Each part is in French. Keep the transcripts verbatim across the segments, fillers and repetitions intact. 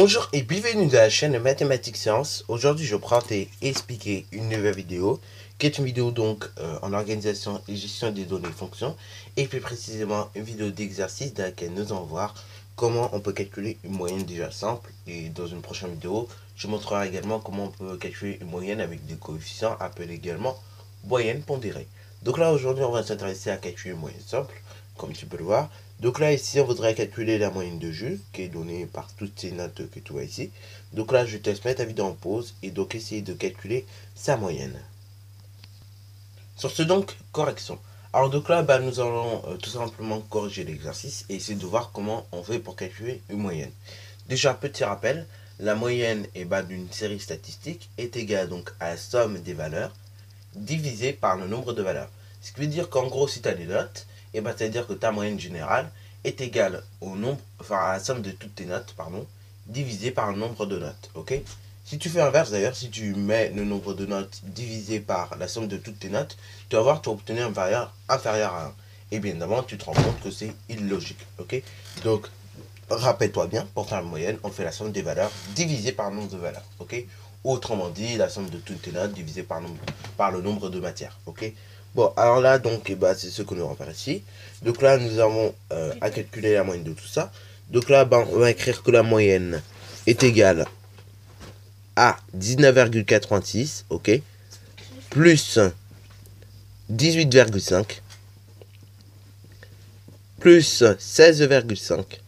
Bonjour et bienvenue dans la chaîne Mathématiques Sciences. Aujourd'hui, je prends et expliquer une nouvelle vidéo qui est une vidéo donc euh, en organisation et gestion des données et fonctions, et plus précisément une vidéo d'exercice dans laquelle nous allons voir comment on peut calculer une moyenne déjà simple. Et dans une prochaine vidéo, je montrerai également comment on peut calculer une moyenne avec des coefficients appelés également moyenne pondérée. Donc là, aujourd'hui, on va s'intéresser à calculer une moyenne simple, comme tu peux le voir. Donc là, ici, on voudrait calculer la moyenne de Jules, qui est donnée par toutes ces notes que tu vois ici. Donc là, je te laisse mettre ta vidéo en pause et donc essayer de calculer sa moyenne. Sur ce donc, correction. Alors donc là, bah, nous allons euh, tout simplement corriger l'exercice et essayer de voir comment on fait pour calculer une moyenne. Déjà, petit rappel, la moyenne eh ben, d'une série statistique est égale donc à la somme des valeurs divisée par le nombre de valeurs. Ce qui veut dire qu'en gros, si tu as des notes, et ben, c'est-à-dire que ta moyenne générale est égale au nombre, enfin à la somme de toutes tes notes, pardon, divisé par le nombre de notes, ok? Si tu fais inverse d'ailleurs, si tu mets le nombre de notes divisé par la somme de toutes tes notes, tu vas voir, tu vas obtenir une valeur inférieure à un. Et bien évidemment, tu te rends compte que c'est illogique, ok? Donc, rappelle-toi bien, pour faire une moyenne, on fait la somme des valeurs divisée par le nombre de valeurs, ok? Autrement dit, la somme de toutes tes notes divisée par, nombre, par le nombre de matières, ok? Bon, alors là, donc, eh ben, c'est ce que nous allons faire ici. Donc là, nous avons euh, à calculer la moyenne de tout ça. Donc là, ben, on va écrire que la moyenne est égale à dix-neuf virgule quatre-vingt-six, ok? Plus dix-huit virgule cinq, plus seize virgule cinq,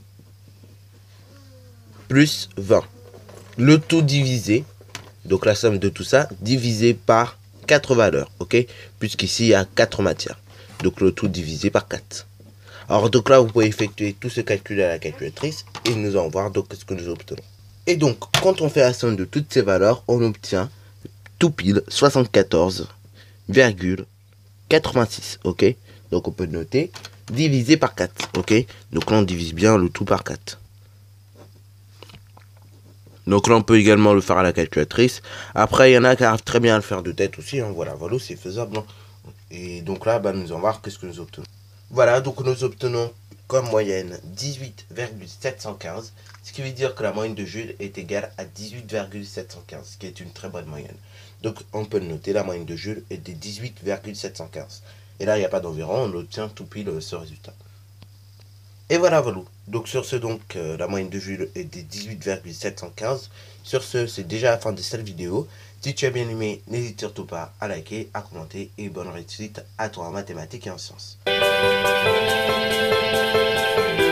plus vingt. Le tout divisé, donc la somme de tout ça, divisé par quatre valeurs, ok? Puisqu'ici, il y a quatre matières. Donc le tout divisé par quatre. Alors donc là, vous pouvez effectuer tout ce calcul à la calculatrice et nous allons voir donc ce que nous obtenons. Et donc, quand on fait la somme de toutes ces valeurs, on obtient tout pile soixante-quatorze virgule quatre-vingt-six, ok? Donc on peut noter divisé par quatre, ok? Donc là, on divise bien le tout par quatre. Donc là, on peut également le faire à la calculatrice. Après, il y en a qui arrivent très bien à le faire de tête aussi. Hein. Voilà, voilà, c'est faisable. Hein. Et donc là, bah, nous allons voir qu'est-ce que nous obtenons. Voilà, donc nous obtenons comme moyenne dix-huit virgule sept cent quinze. Ce qui veut dire que la moyenne de Jules est égale à dix-huit virgule sept cent quinze, ce qui est une très bonne moyenne. Donc on peut le noter, la moyenne de Jules est de dix-huit virgule sept cent quinze. Et là, il n'y a pas d'environ, on obtient tout pile ce résultat. Et voilà, voilà. Donc sur ce, donc euh, la moyenne de Jules est de dix-huit virgule sept cent quinze. Sur ce, c'est déjà la fin de cette vidéo. Si tu as bien aimé, n'hésite surtout pas à liker, à commenter et bonne réussite à toi en mathématiques et en sciences.